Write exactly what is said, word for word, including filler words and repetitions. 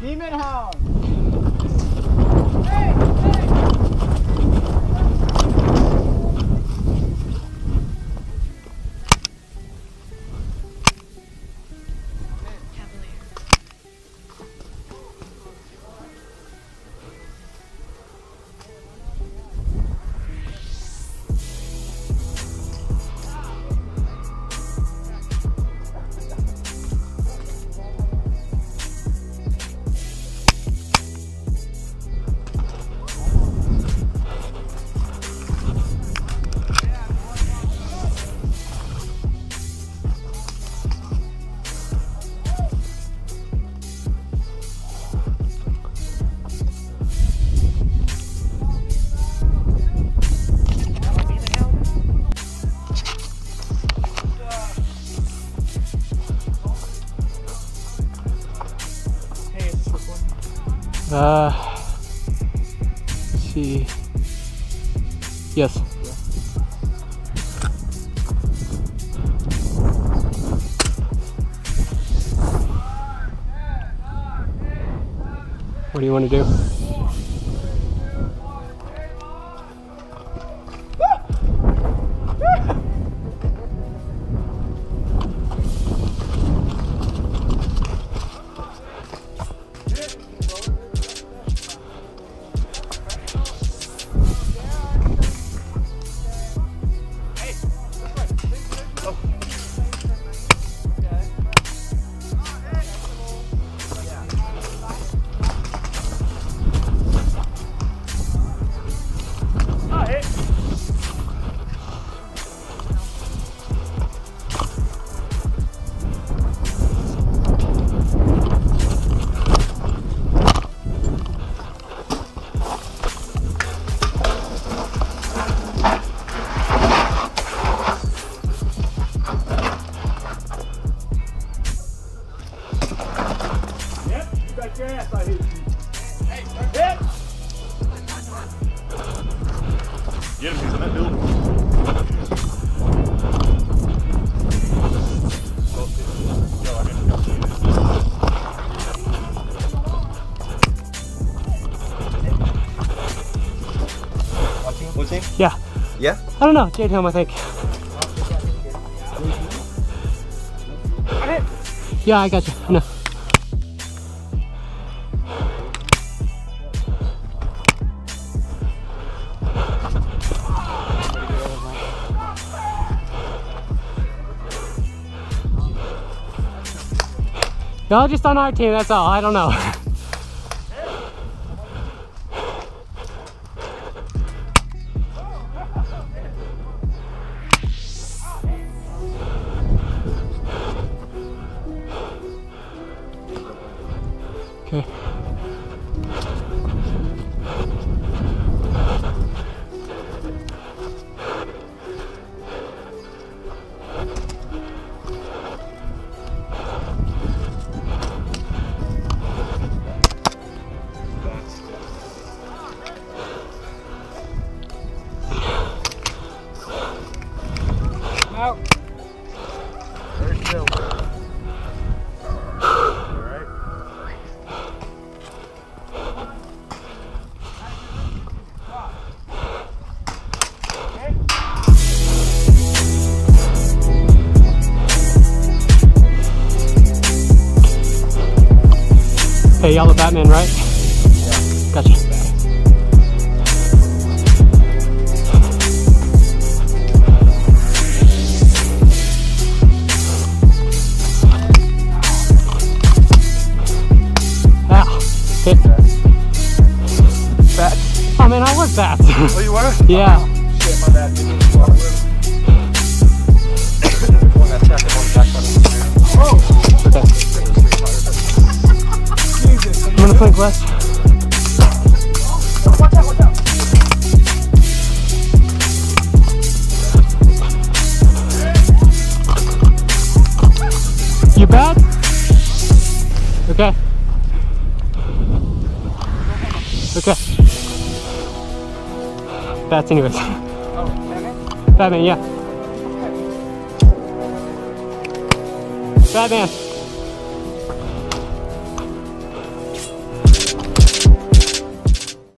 Demon Hound! Uh, let's see. Yes. What do you want to do? Get him, he's in that building. What's his name? Yeah. Yeah? I don't know, Jade Helm, I think. Yeah, I got you. I know. Y'all just on our team, that's all. I don't know. Okay. Out. Very still. Alright. Hey, y'all the Batman, right? Yeah. Gotcha. Hit. Bats. Oh man, I was bats. Oh, you were? Yeah. Oh, shit, my bad. Oh! Okay. Jesus. I'm gonna flank left. Watch out, watch out. You bad? Okay. Okay. Bats anyways. Oh, Batman? Batman, yeah. Batman.